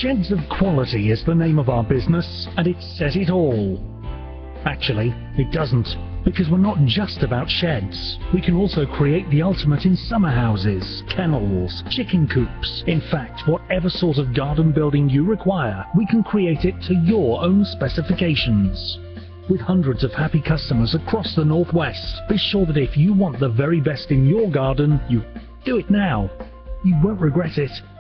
Sheds of Quality is the name of our business, and it says it all. Actually, it doesn't, because we're not just about sheds. We can also create the ultimate in summer houses, kennels, chicken coops. In fact, whatever sort of garden building you require, we can create it to your own specifications. With hundreds of happy customers across the Northwest, be sure that if you want the very best in your garden, you do it now. You won't regret it.